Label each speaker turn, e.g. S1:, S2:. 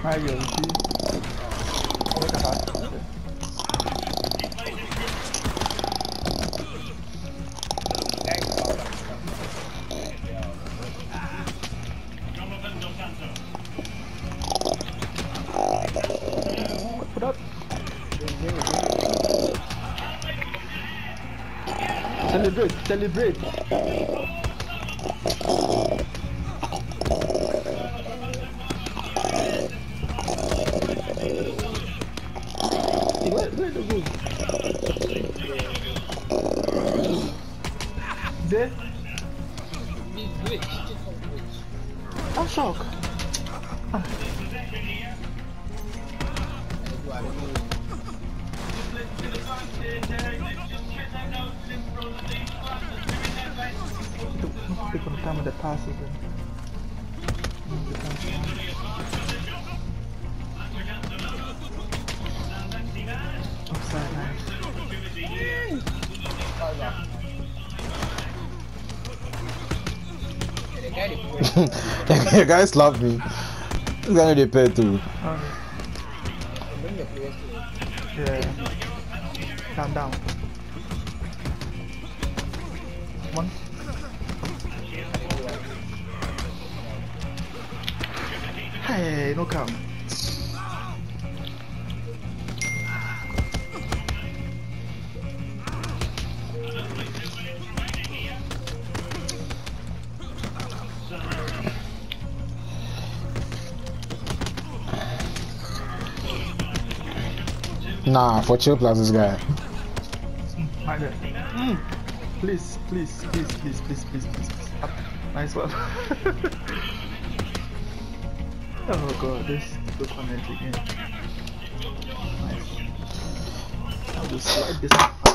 S1: Mario, you see? Look at that. Put up. Celebrate, celebrate. Where the goal? There? I'm shocked. Take on the time of the passes. Offside, nice.
S2: You guys love me. It's gonna be paid too.
S1: Yeah. Calm down. One. Hey, no come.
S2: Nah, for chill plus this guy.
S1: Please, please, please, please, please, please, please. Up. Nice one. Oh god, this look on it again. Nice. I will slide this up.